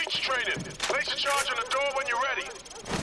Breach training. Place a charge on the door when you're ready.